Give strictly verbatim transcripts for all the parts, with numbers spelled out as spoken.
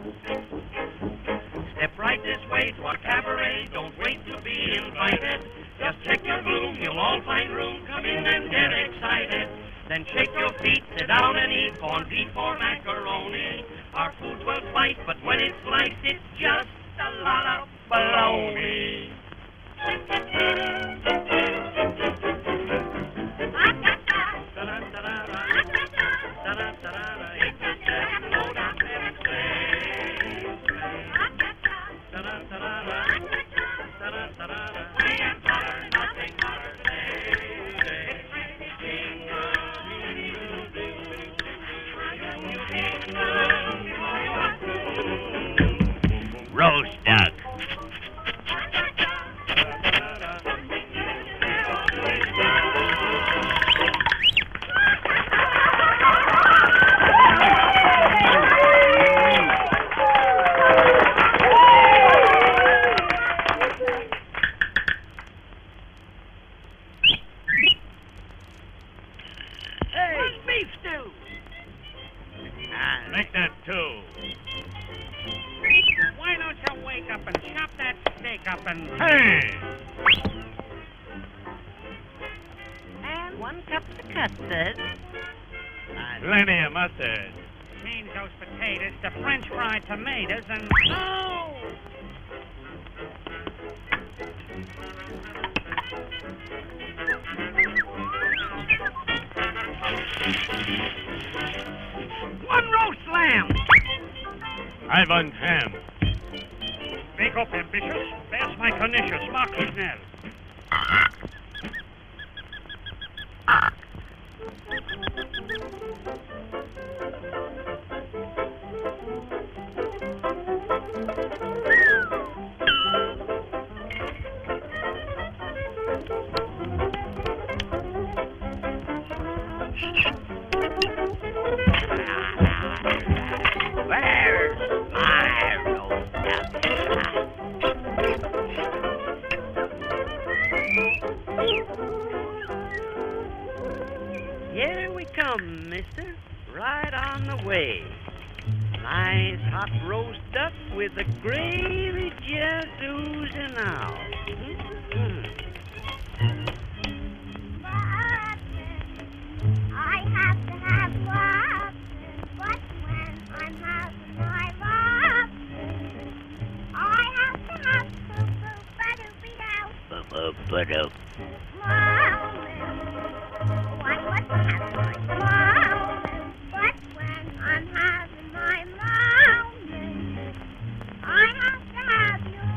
Step right this way to our cabaret. Don't wait to be invited. Just check your room. You'll all find room. Come in and get excited. Then shake your feet, sit down and eat corned beef or macaroni. Our food will fight, but when it's sliced, it's just a lot of baloney. Roast duck. Hey, beef stew. Make that two. Why don't you wake up and chop that steak up and... Hey! And one cup of custard. Plenty of mustard. Change those potatoes to French fried tomatoes and... Oh! One roast lamb! I want ham. Wake up, ambitious. There's my pernicious. Mark Schnell. Where's my roast duck? Here we come, mister. Right on the way. Nice hot roast duck with the gravy just oozing out. Mm-hmm. I have to have lobster, but when I'm having my lobster, I have to have poo-poo, ba-doo-be-dow. Ba-ba-ba-doo. I must have my lobster, but when I'm having my lobster, I have to have you.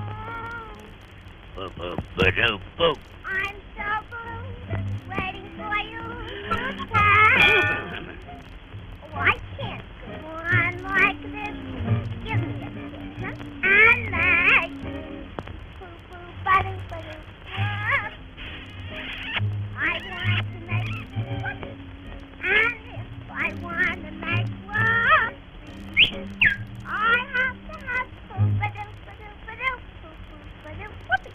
Ba-ba-ba-doo-boo. I'm so blue, waiting for you to come. Oh, I can't go on like this. Give me a kiss and make poo-poo, ba-doo-ba-doo. I want to make whoopee, and if I want to make whoopee, I have to have poo-ba-doo-ba-doo-ba-doo, poo-poo-ba-doo, whoopee.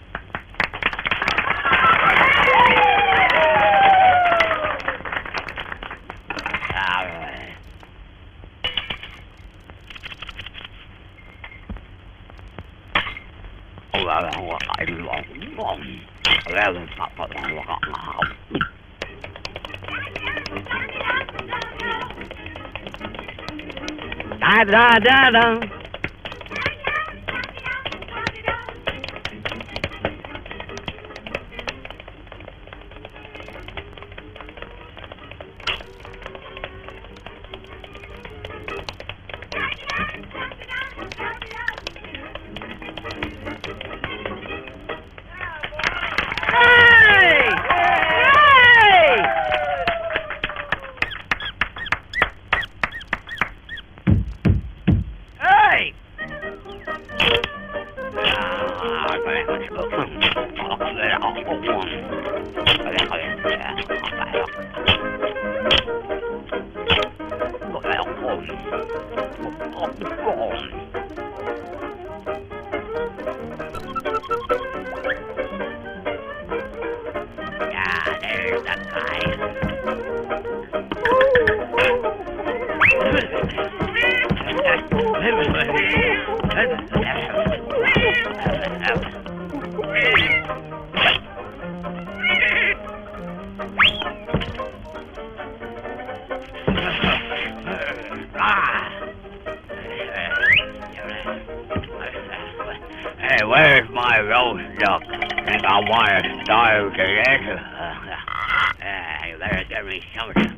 Da da da da. Hey, where's my roast duck? Think I want to starve to death? Uh, you better give me something.